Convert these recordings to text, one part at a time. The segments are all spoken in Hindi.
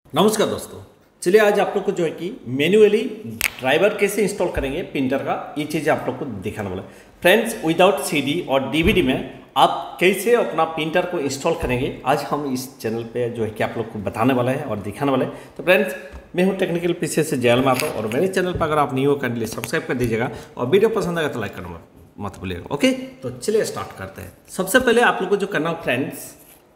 नमस्कार दोस्तों, चलिए आज आप लोग को जो है कि मैन्युअली ड्राइवर कैसे इंस्टॉल करेंगे प्रिंटर का, ये चीज़ आप लोग को दिखाने वाला है। फ्रेंड्स, विदाउट सीडी और डीवीडी में आप कैसे अपना प्रिंटर को इंस्टॉल करेंगे, आज हम इस चैनल पे जो है कि आप लोग को बताने वाला है और दिखाने वाला है। तो फ्रेंड्स, मैं हूं टेक्निकल पीछे से जयल माता और मेरे चैनल पर अगर आप न्यू हो काइंडली सब्सक्राइब कर दीजिएगा और वीडियो पसंद आएगा तो लाइक करना मत भूलिएगा। ओके, तो चलिए स्टार्ट करते हैं। सबसे पहले आप लोग को जो करना है फ्रेंड्स,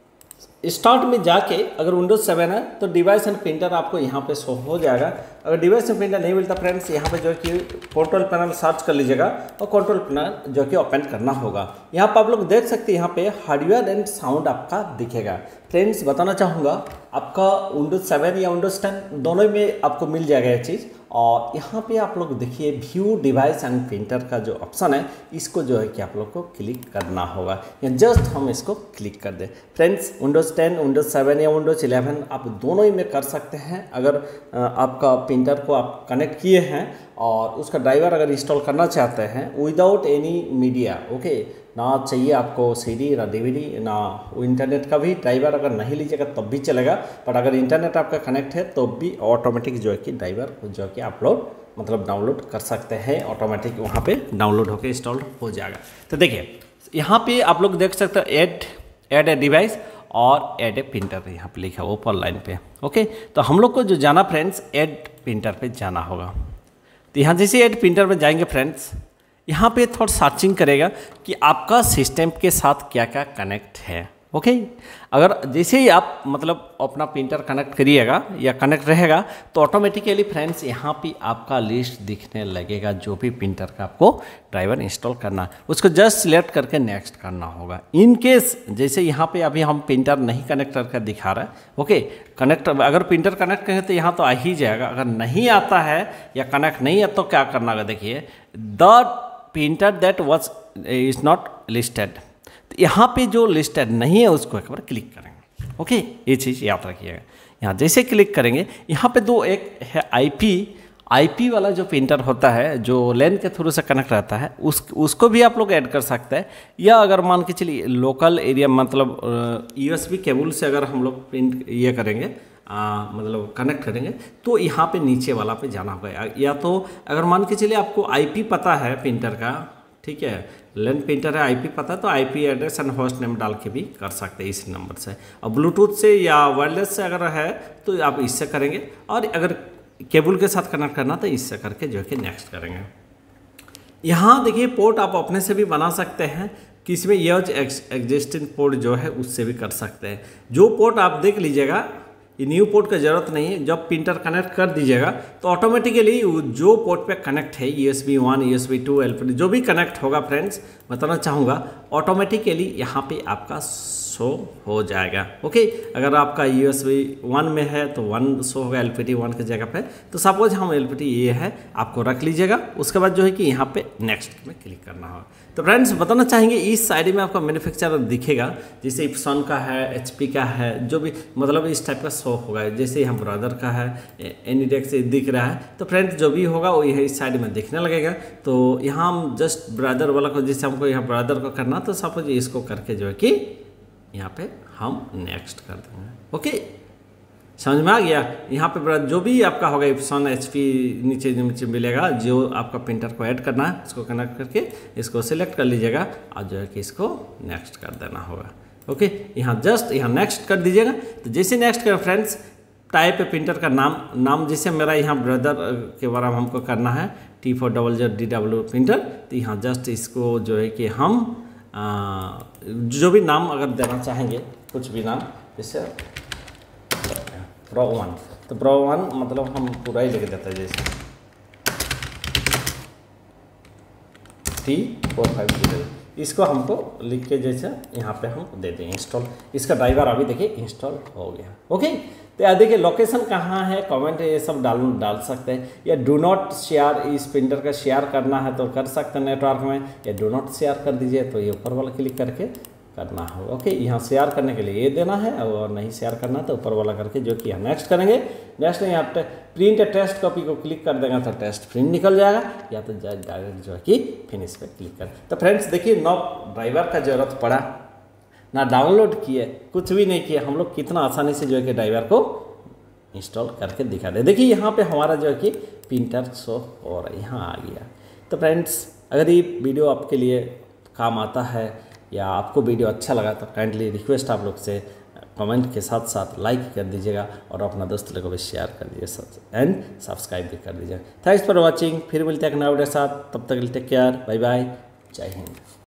स्टार्ट में जाके अगर विंडोज 7 है तो डिवाइस एंड प्रिंटर आपको यहाँ पे शो हो जाएगा। अगर डिवाइस एंड प्रिंटर नहीं मिलता फ्रेंड्स, यहाँ पे जो है कि कंट्रोल पैनल सर्च कर लीजिएगा और कंट्रोल पैनल जो कि ओपन करना होगा। यहाँ पर आप लोग देख सकते हैं, यहाँ पे हार्डवेयर एंड साउंड आपका दिखेगा। फ्रेंड्स, बताना चाहूँगा आपका विंडोज 7 या विंडोज 10 दोनों में आपको मिल जाएगा ये चीज़। और यहाँ पे आप लोग देखिए व्यू डिवाइस एंड प्रिंटर का जो ऑप्शन है, इसको जो है कि आप लोग को क्लिक करना होगा। या जस्ट हम इसको क्लिक कर दें। फ्रेंड्स, विंडोज 10, विंडोज 7 या विंडोज 11 आप दोनों ही में कर सकते हैं। अगर आपका प्रिंटर को आप कनेक्ट किए हैं और उसका ड्राइवर अगर इंस्टॉल करना चाहते हैं विदाउट एनी मीडिया, ओके, ना चाहिए आपको सीडी ना डीवीडी ना इंटरनेट का भी ड्राइवर अगर नहीं लीजिएगा तब भी चलेगा। बट अगर इंटरनेट आपका कनेक्ट है तो भी ऑटोमेटिक जो है कि ड्राइवर जो है कि आप लोग मतलब डाउनलोड कर सकते हैं, ऑटोमेटिक वहाँ पे डाउनलोड होकर इंस्टॉल हो जाएगा। तो देखिए यहाँ पे आप लोग देख सकते हो ऐड ए डिवाइस और ऐड ए प्रिंटर यहाँ पे लिखा हुआ ऊपर लाइन पे। ओके, तो हम लोग को जो जाना फ्रेंड्स, ऐड प्रिंटर पे जाना होगा। तो यहाँ जैसे ऐड प्रिंटर पे जाएंगे फ्रेंड्स, यहाँ पे थोड़ा सर्चिंग करेगा कि आपका सिस्टम के साथ क्या क्या कनेक्ट है। ओके, अगर जैसे ही आप मतलब अपना प्रिंटर कनेक्ट करिएगा या कनेक्ट रहेगा तो ऑटोमेटिकली फ्रेंड्स यहाँ पे आपका लिस्ट दिखने लगेगा, जो भी प्रिंटर का आपको ड्राइवर इंस्टॉल करना है उसको जस्ट सिलेक्ट करके नेक्स्ट करना होगा। इन केस जैसे यहाँ पे अभी हम प्रिंटर नहीं कनेक्ट करके दिखा रहा है, ओके, कनेक्ट अगर प्रिंटर कनेक्ट करें तो यहाँ तो आ ही जाएगा। अगर नहीं आता है या कनेक्ट नहीं है तो क्या करना होगा, देखिए the printer that was is not listed, तो यहाँ पे जो लिस्टेड नहीं है उसको एक बार क्लिक करेंगे। ओके, ये चीज़ याद रखिएगा। यहाँ जैसे क्लिक करेंगे, यहाँ पे दो एक है आईपी वाला जो प्रिंटर होता है जो लैन के थ्रू से कनेक्ट रहता है, उसको भी आप लोग ऐड कर सकते हैं। या अगर मान के चलिए लोकल एरिया मतलब यूएसबी केबल से अगर हम लोग प्रिंट ये करेंगे मतलब कनेक्ट करेंगे तो यहाँ पे नीचे वाला पे जाना होगा। या तो अगर मान के चलिए आपको आईपी पता है प्रिंटर का, ठीक है, लैन प्रिंटर है, आईपी पता है तो IP address and host name डाल के भी कर सकते हैं इस नंबर से। और ब्लूटूथ से या वायरलेस से अगर है तो आप इससे करेंगे, और अगर केबल के साथ कनेक्ट करना तो इससे करके जो है कि नेक्स्ट करेंगे। यहाँ देखिए पोर्ट आप अपने से भी बना सकते हैं, किसी में यूज एग्जिस्टिंग पोर्ट जो है उससे भी कर सकते हैं। जो पोर्ट आप देख लीजिएगा, ये न्यू पोर्ट का ज़रूरत नहीं है। जब प्रिंटर कनेक्ट कर दीजिएगा तो ऑटोमेटिकली जो पोर्ट पे कनेक्ट है USB 1, USB 2, LPD जो भी कनेक्ट होगा फ्रेंड्स, बताना चाहूँगा ऑटोमेटिकली यहाँ पे आपका शो हो जाएगा। ओके, अगर आपका USB 1 में है तो 1 शो होगा LPD 1 की जगह पे। तो सपोज हम LPD ये है आपको रख लीजिएगा, उसके बाद जो है कि यहाँ पे नेक्स्ट में क्लिक करना होगा। तो फ्रेंड्स, बताना चाहेंगे इस साइड में आपका मैन्युफैक्चरर दिखेगा, जैसे इप्सन का है, HP का है, जो भी मतलब इस टाइप का शो होगा। जैसे यहाँ ब्रदर का है, एनीडेक्स दिख रहा है, तो फ्रेंड्स जो भी होगा वो यह इस साइड में दिखने लगेगा। तो यहाँ हम जस्ट ब्रदर वाला को, जैसे हमको यहाँ ब्रदर को करना तो सपोज इसको करके जो है कि यहाँ पे हम नेक्स्ट कर देंगे। ओके, समझ में आ गया। यहाँ पे जो भी आपका होगा इप्सन HP नीचे मिलेगा, जो आपका प्रिंटर को ऐड करना है उसको कनेक्ट करके इसको सिलेक्ट कर लीजिएगा और जो है कि इसको नेक्स्ट कर देना होगा। ओके, यहाँ जस्ट यहाँ नेक्स्ट कर दीजिएगा। तो जैसे नेक्स्ट करें फ्रेंड्स, टाइप है प्रिंटर का नाम जैसे मेरा यहाँ ब्रदर के बारे में हमको करना है T400DW प्रिंटर, तो यहाँ जस्ट इसको जो है कि हम जो भी नाम अगर देना चाहेंगे, कुछ भी नाम, जैसे Pro 1, तो Pro 1 मतलब हम पूरा ही लिख देते हैं, जैसे T450 इसको हमको लिख के जैसे यहाँ पे हम दे दें इंस्टॉल। इसका ड्राइवर अभी देखिए इंस्टॉल हो गया। ओके, तो यार देखिए लोकेशन कहाँ है, कमेंट ये सब डाल सकते हैं। या डू नॉट शेयर, इस प्रिंटर का शेयर करना है तो कर सकते हैं नेटवर्क में, या डू नॉट शेयर कर दीजिए तो ये ऊपर वाला क्लिक करके करना होगा। ओके, यहाँ शेयर करने के लिए ये देना है और नहीं शेयर करना तो ऊपर वाला करके जो कि यहाँ नेक्स्ट करेंगे। नेक्स्ट में यहाँ प्रिंट टेस्ट कॉपी को क्लिक कर देगा तो टेस्ट प्रिंट निकल जाएगा, या तो डायरेक्ट जो है कि फिनिश पे क्लिक कर। तो फ्रेंड्स देखिए, नो ड्राइवर का जरूरत पड़ा, ना डाउनलोड किए, कुछ भी नहीं किए, हम लोग कितना आसानी से जो है कि ड्राइवर को इंस्टॉल करके दिखा दे। देखिए यहाँ पे हमारा जो है कि प्रिंटर शो हो रहा है, यहाँ आ गया। तो फ्रेंड्स अगर ये वीडियो आपके लिए काम आता है या आपको वीडियो अच्छा लगा तो काइंडली रिक्वेस्ट आप लोग से कमेंट के साथ साथ लाइक कर दीजिएगा और अपना दोस्त लोगों को भी शेयर कर दीजिए एंड सब्सक्राइब भी कर दीजिएगा। Thanks for watching. फिर मिलते हैं एक नए वीडियो के साथ, तब तक टेक केयर, बाय बाय, जय हिंद।